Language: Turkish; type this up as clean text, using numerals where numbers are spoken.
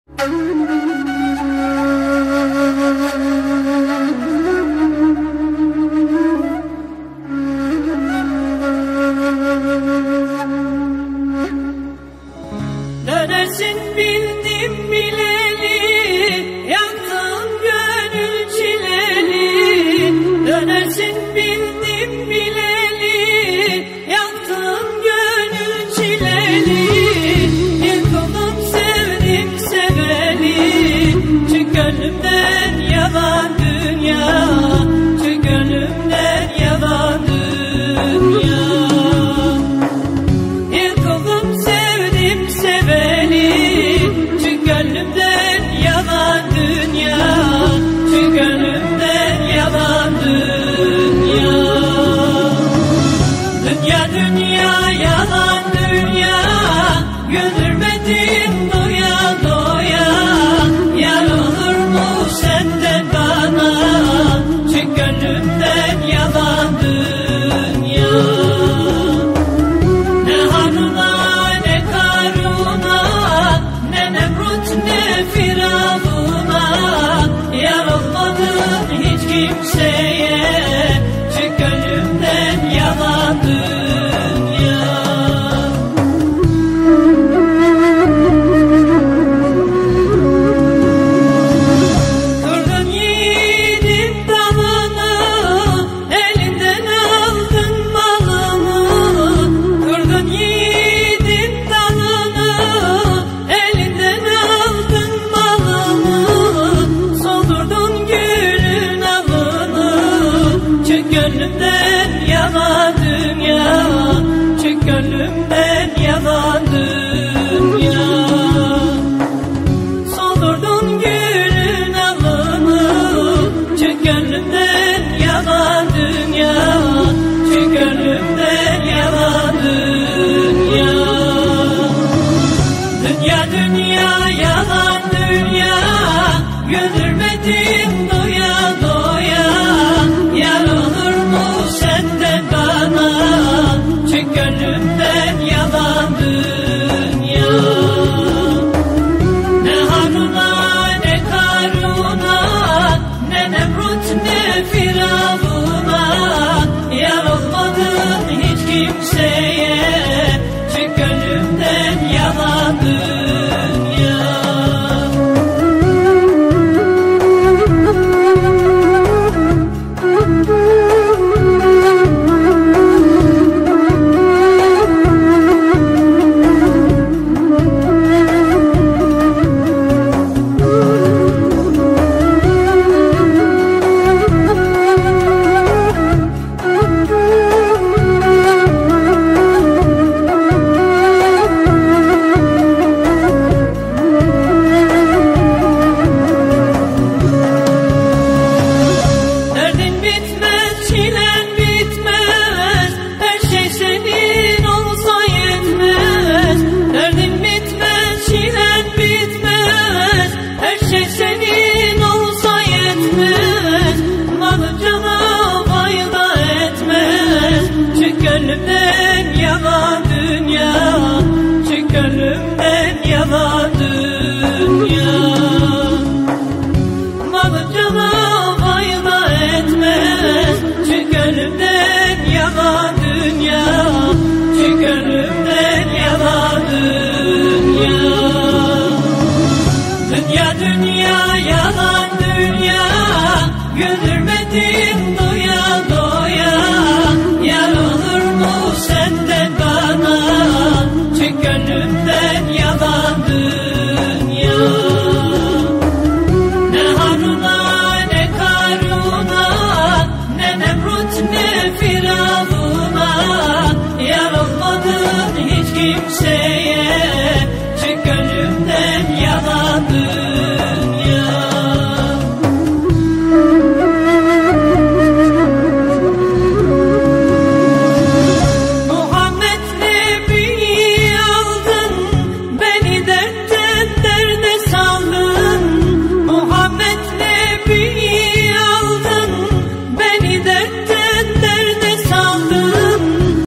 Dönersin bildim bileli, yaktın gönül çileli. Dönersin bildim bileli, yaktın gönül çileli. Yıkıldım sevdim seveli, çık gönlümden yalan dünya, çık gönlümden yalan dünya. Yıkıldım sevdim seveli, çık gönlümden yalan dünya, çık gönlümden yalan dünya. Dünya dünya yalan dünya, güldürmedin doya doya. Yar olur mu senden bana, çık gönlümden yalan dünya. Ne Harun'a ne Karun'a, ne Nemrut ne Firavun'a, yar olmadın hiç kimseye, çık gönlümden yalan dünya. Kırdın yiğidin dalını, elinden aldın malını. Kırdın yiğidin dalını, elinden aldın malını. Soldurdun gülün alını, çık gönlümden yalan dünya, çık gönlümden yalan dünya. Soldurdun gülün alını, çık gönlümden yalan dünya, çık gönlümden yalan dünya. Dünya dünya yalan dünya, güldürmedin doya doya. Yar olur mu senden bana, çık gönlümden yalan dünya. Ne Harun'a ne Karun'a, ne Nemrut ne Firavun'a, yar olmadın hiç kimseye, çık gönlümden yalan dünya. Derdin bitmez, çilen bitmez, her şey senin olsa yetmez. Derdin bitmez, çilen bitmez, her şey senin olsa yetmez. Malı cana fayda etmez, çık gönlümden yalan dünya, çık gönlümden yalan dünya. Malı cana fayda etmez, çık gönlümden yalan dünya, çık gönlümden yalan dünya. Dünya dünya yalan dünya, güldürmedin